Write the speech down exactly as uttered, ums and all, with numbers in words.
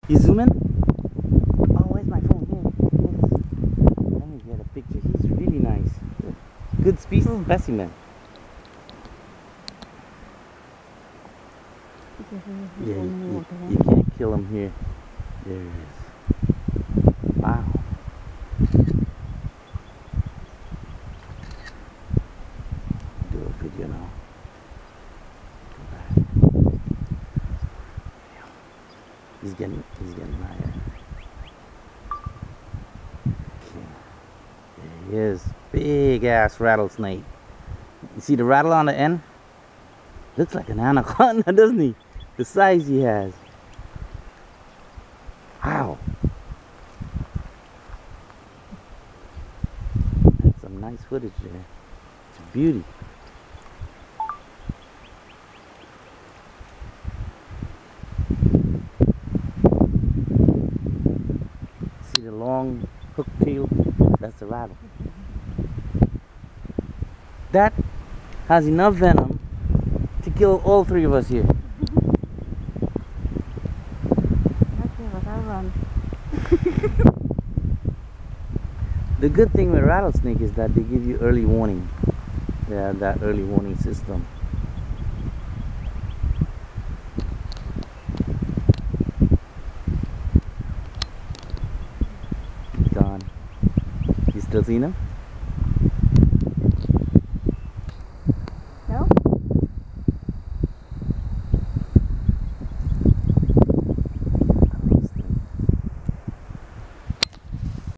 You zoom in? Oh, where's my phone? Here. Here. Let me get a picture. He's really nice. Good, Good species Oh. specimen. Yeah, you, you can't kill him here. There it is. Wow. Do a video now. Go back. He's getting, he's getting higher. Okay. There he is. Big ass rattlesnake. You see the rattle on the end? Looks like an anaconda, doesn't he? The size he has. Wow. That's some nice footage there. It's a beauty. See the long hook tail? That's the rattle. That has enough venom to kill all three of us here. The good thing with rattlesnake is that they give you early warning. They have that early warning system. He's gone. You still seen him?